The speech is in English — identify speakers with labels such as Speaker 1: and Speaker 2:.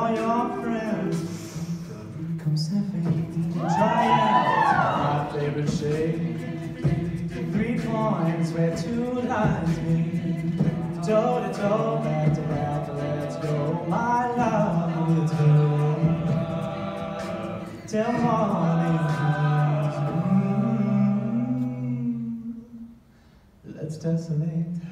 Speaker 1: all your friends come sniffing, try out my favorite shade. 3 points where 2 lines meet, toe to toe, back to back, let's go, my love, let's go. Till morning comes, let's desolate.